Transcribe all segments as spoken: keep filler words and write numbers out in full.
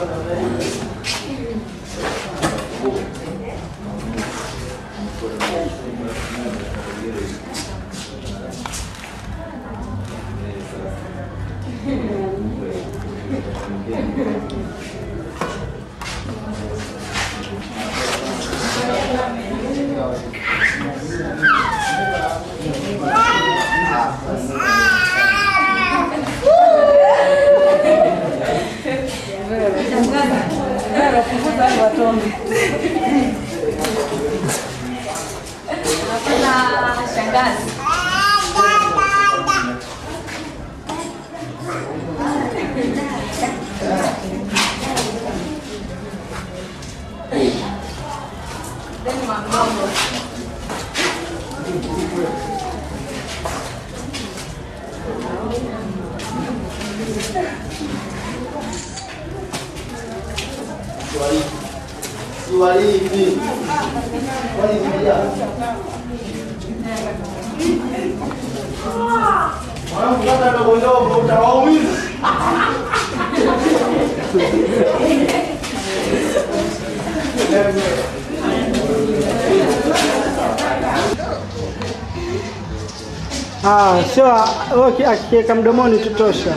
Ah, sio okay, akiweka mdomoni tutosha.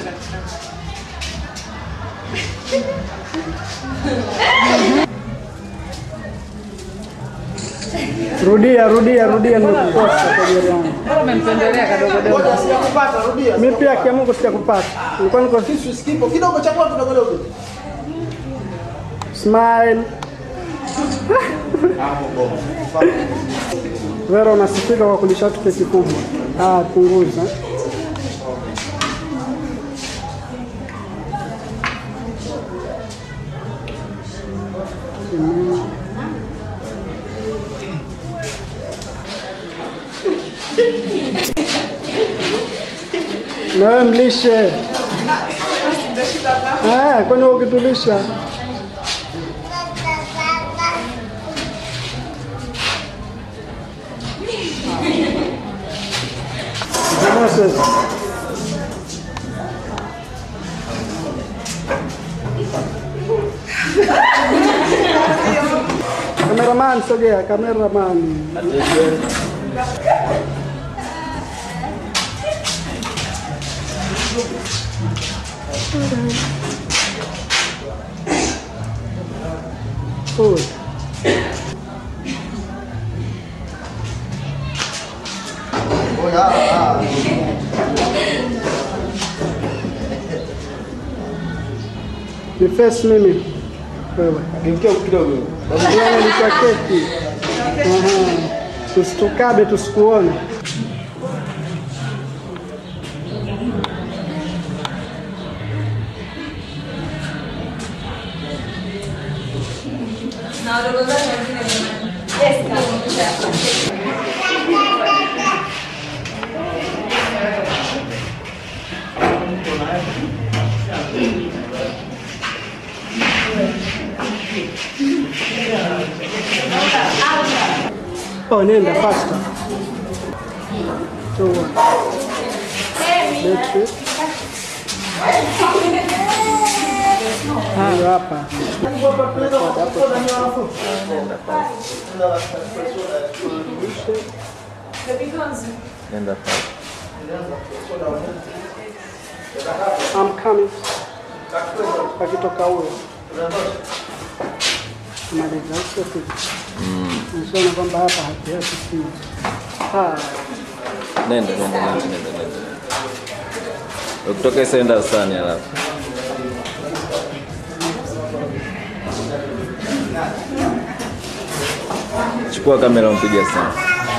Rudia, rudia, rudia nikukosa kwa jirani. Bora umempendelea kadogo dogo. Ngoja sijakupata, rudia. Mimi pia kia Mungu sijakupata. Nilikuwa niko Kisu skipo kidogo cha kwa kidogo dogo. Smile. Vera unasifika kwa kulisha watu pesi kubwa. Ah, punguza. Na mlishe. Ah, kwani ukitulisha? Kameraman sogea, kameraman. Food. Oh ya. Ni face mimi. Wewe. Geukia kidogo. Bwana ni kwa keki. Aha. Tusitukabe tusikuone. Na ndogo zake wengine ni yes, kama Oh, nenda faster. Two one. That's it. Ah, hapa. Nenda hapa. I'm coming. Akitoka huyo. Maliza sio kitu. Mm. Nisema kwamba hapa hapa si. Ah. Nenda, nenda, nenda, nenda, nenda. Ukitoka senda sana alafu. Chukua kamera umpige sana.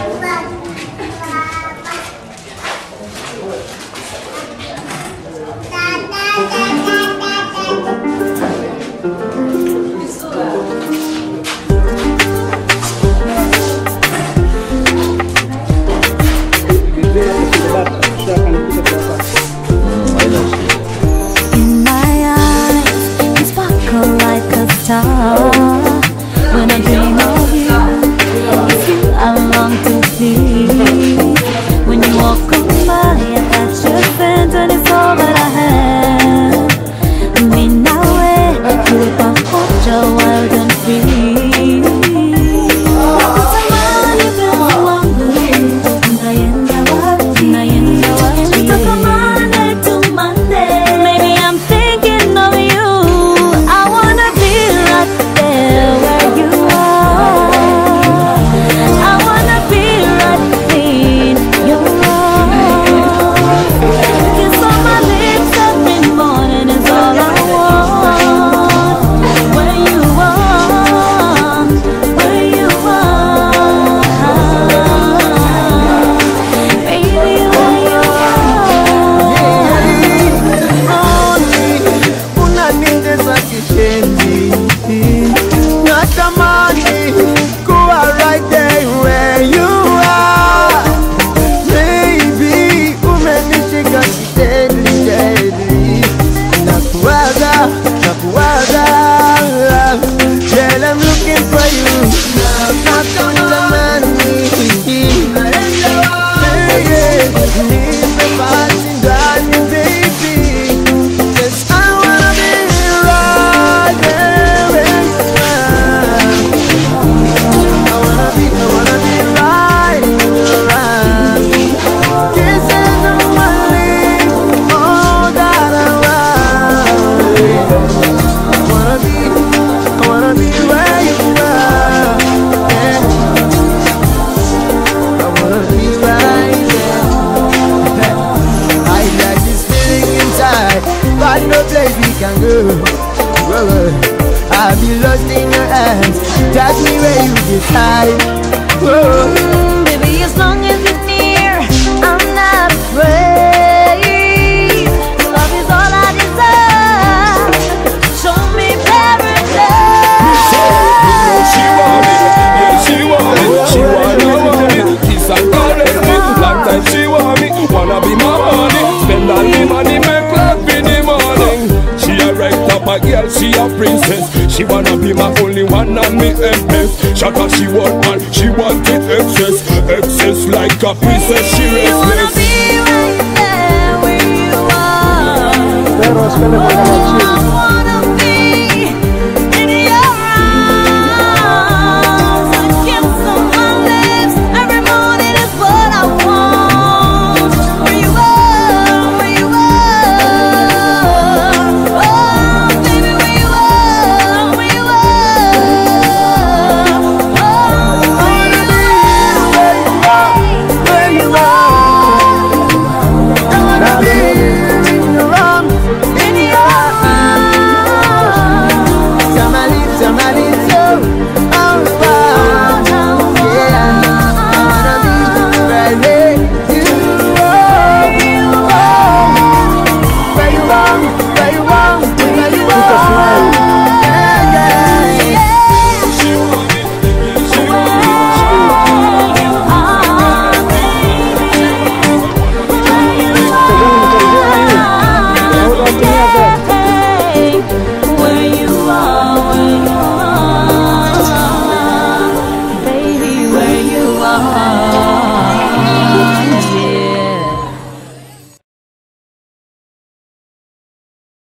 In my eyes, you sparkle like a star. When I dream of you, it's you I long got no place we can go. I'll be lost in your hands. Take me where you decide. Mm, baby, as long as you're near, I'm not afraid. Love is all I desire. Show me paradise. She want me, yeah, she want me, she want me, want me. Kiss and caress me, long time she want me. Wanna be my honey, spend all the money, make love in the morning. She a right up a girl, she a princess. She wanna be my only one and me empress. Shut up, she want man, she want it excess, excess like a princess. She You wanna restless. be right there where you are. Pero es que le pongan a